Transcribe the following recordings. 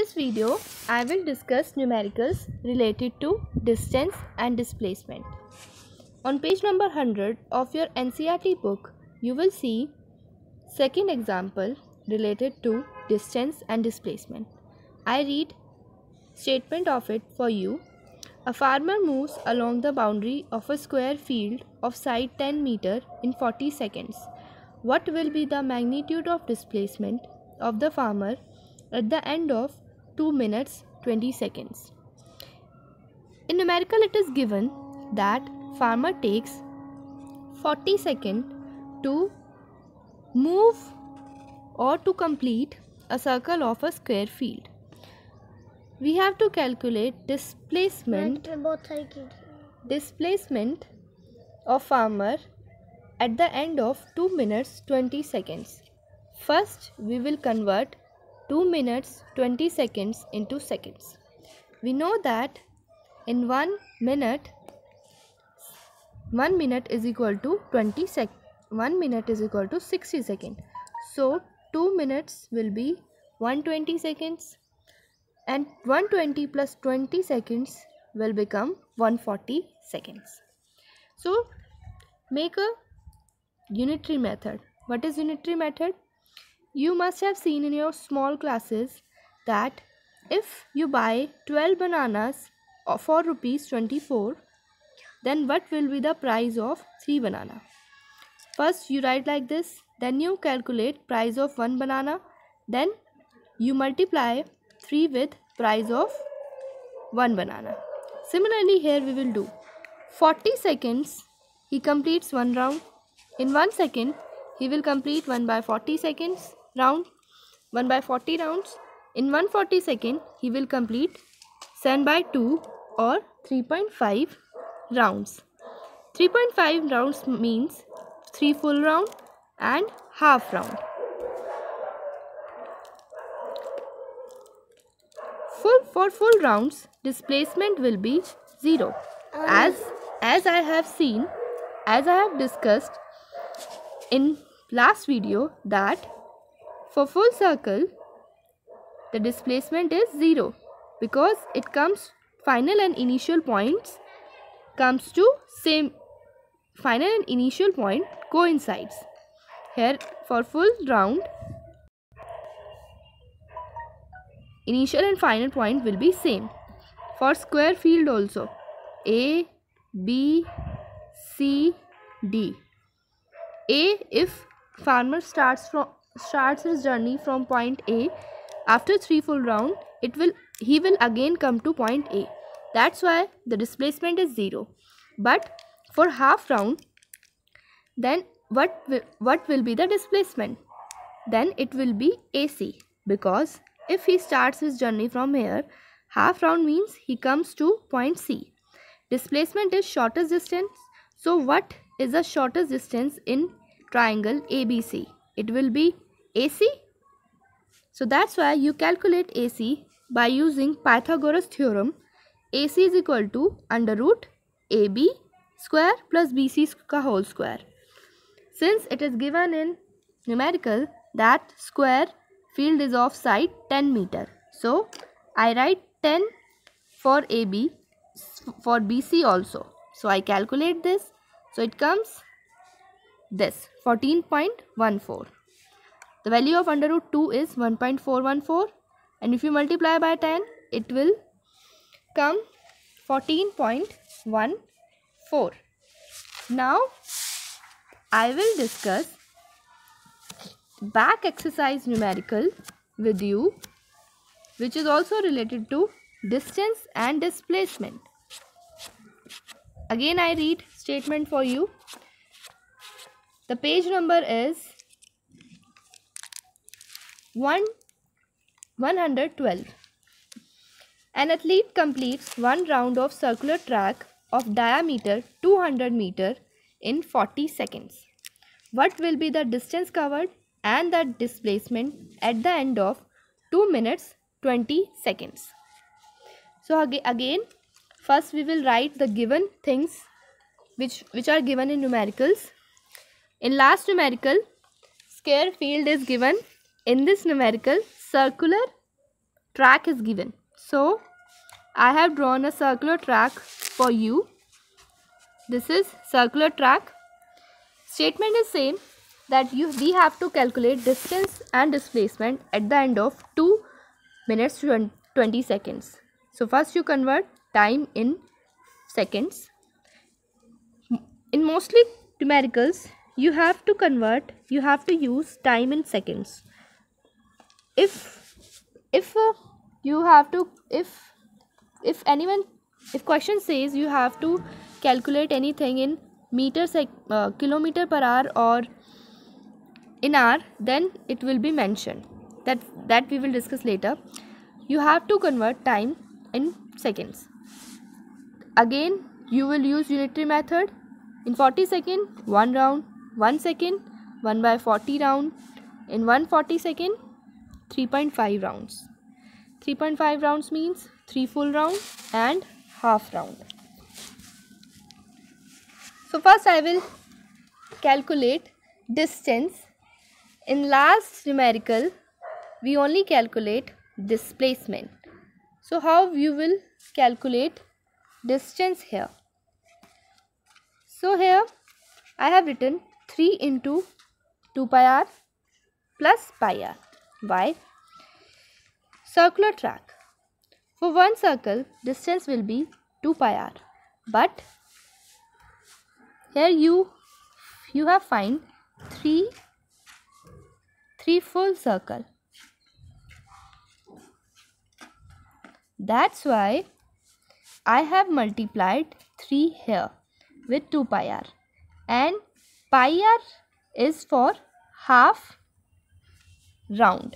this video, I will discuss numericals related to distance and displacement. On page number 100 of your NCERT book, you will see second example related to distance and displacement. I read statement of it for you. A farmer moves along the boundary of a square field of side 10 meter in 40 seconds. What will be the magnitude of displacement of the farmer at the end of 2 minutes 20 seconds? In numerical, it is given that farmer takes 40 seconds to move or to complete a circle of a square field. We have to calculate displacement of farmer at the end of 2 minutes 20 seconds. First, we will convert 2 minutes 20 seconds into seconds. We know that in 1 minute is equal to 20 seconds. 1 minute is equal to 60 seconds. So 2 minutes will be 120 seconds. And 120 plus 20 seconds will become 140 seconds. So make a unitary method. What is unitary method? You must have seen in your small classes that if you buy 12 bananas for rupees 24, then what will be the price of 3 banana? First you write like this, then you calculate price of 1 banana, then you multiply 3 with price of 1 banana. Similarly, here we will do 40 seconds he completes 1 round. In 1 second he will complete 1 by 40 seconds round, 1 by 40 rounds. In 140 second he will complete 7 by 2 or 3.5 rounds. 3.5 rounds means 3 full round and half round. For full rounds, displacement will be 0. As I have discussed in last video that for full circle the displacement is 0 because it comes final and initial points comes to same. Final and initial point coincides. Here for full round, initial and final point will be same. For square field also, A, B, C, D. A, if farmer starts his journey from point A, after 3 full round, he will again come to point A. That's why the displacement is 0. But for half round, then what will be the displacement? Then it will be AC, because if he starts his journey from here, half round means he comes to point C. Displacement is shortest distance. So what is the shortest distance in triangle ABC? It will be AC. So that's why you calculate AC by using Pythagoras theorem. AC is equal to under root AB square plus BC ka whole square. Since it is given in numerical that square field is of side 10 meter. So I write 10 for AB, for BC also. So I calculate this. So it comes this 14.14. The value of under root 2 is 1.414, and if you multiply by 10, it will come 14.14. Now I will discuss back exercise numerical with you, which is also related to distance and displacement. Again I read statement for you. The page number is 112. An athlete completes 1 round of circular track of diameter 200 meter in 40 seconds. What will be the distance covered and the displacement at the end of 2 minutes 20 seconds? So again first we will write the given things which are given in numericals. In last numerical, square field is given. In this numerical, circular track is given. So I have drawn a circular track for you. This is circular track. Statement is same, that we have to calculate distance and displacement at the end of 2 minutes 20 seconds. So first you convert time in seconds. In mostly numericals, you have to use time in seconds. If question says you have to calculate anything in kilometer per hour or in hour, then it will be mentioned. That we will discuss later. You have to convert time in seconds. Again, you will use unitary method. In 40 seconds, 1 round, 1 second, 1 by 40 round. In 140 second, 3.5 rounds. 3.5 rounds means 3 full round and half round. So first I will calculate distance. In last numerical, we only calculate displacement. So how you will calculate distance here? So here I have written 3 into 2 pi r plus pi r. Why? Circular track. For one circle, distance will be 2 pi r. But here you have find 3 full circle. That's why I have multiplied 3 here with 2 pi r, and pi r is for half round,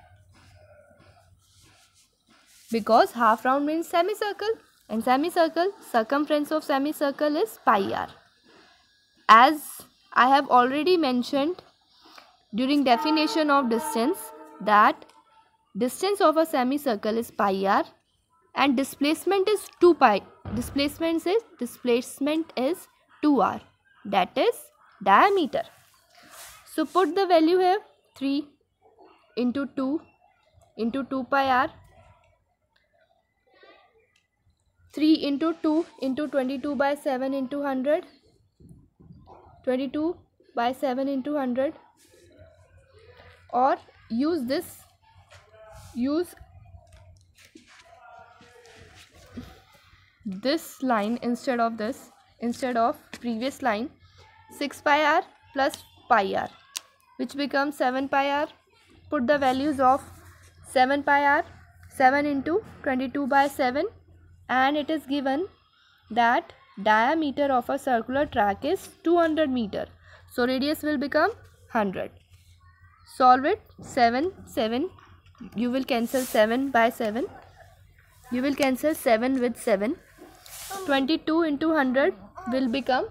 because half round means semicircle, and semicircle, circumference of semicircle is pi r. As I have already mentioned during definition of distance, that distance of a semicircle is pi r and displacement is 2 pi. Displacement is 2r, that is diameter. So put the value here, 3 into 2 into 2 pi r, 3 into 2 into 22 by 7 into 100, 22 by 7 into 100, or use this line instead of previous line, 6 pi r plus pi r, which becomes 7 pi r. Put the values of 7 pi r, 7 into 22 by 7, and it is given that diameter of a circular track is 200 meter. So radius will become 100. Solve it. 7, you will cancel 7 by 7. You will cancel 7 with 7. 22 into 100 will become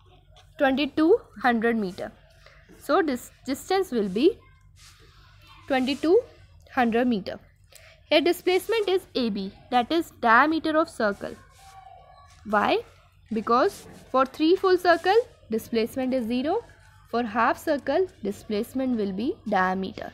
2200 meter. So this distance will be 2200 meter. Here displacement is AB, that is diameter of circle. Why? Because for 3 full circle, displacement is 0. For half circle, displacement will be diameter,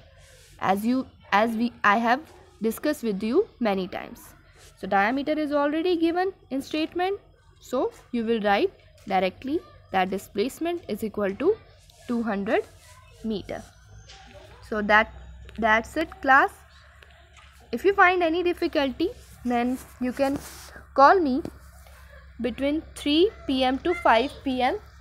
I have discussed with you many times. So diameter is already given in statement. So you will write directly that displacement is equal to 200 meter. So that's it, class. If you find any difficulty, then you can call me between 3 PM to 5 PM